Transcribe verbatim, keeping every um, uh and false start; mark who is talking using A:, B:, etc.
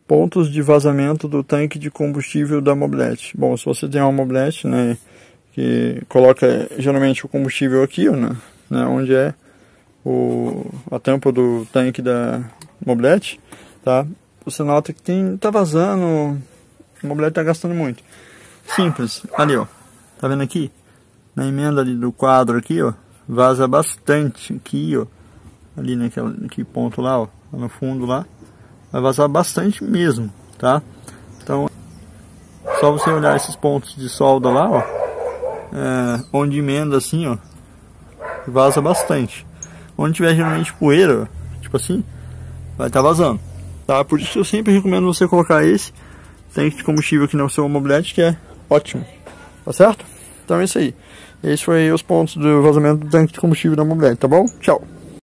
A: pontos de vazamento do tanque de combustível da mobilete. Bom, se você tem uma mobilete, né, que coloca geralmente o combustível aqui, ó, né, né, onde é o, a tampa do tanque da mobilete, tá? Você nota que tem, tá vazando, a mobilete tá gastando muito. Simples, ali ó, tá vendo aqui? Na emenda ali do quadro aqui, ó, vaza bastante aqui, ó, ali naquele, naquele ponto lá, ó, no fundo lá, vai vazar bastante mesmo, tá? Então, só você olhar esses pontos de solda lá, ó, é, onde emenda assim, ó, vaza bastante. Onde tiver geralmente poeira, ó, tipo assim, vai estar tá vazando, tá? Por isso eu sempre recomendo você colocar esse tanque de combustível aqui na sua mobilete, que é ótimo, tá certo? Então é isso aí. Esses foram os pontos do vazamento do tanque de combustível da mobilete, tá bom? Tchau!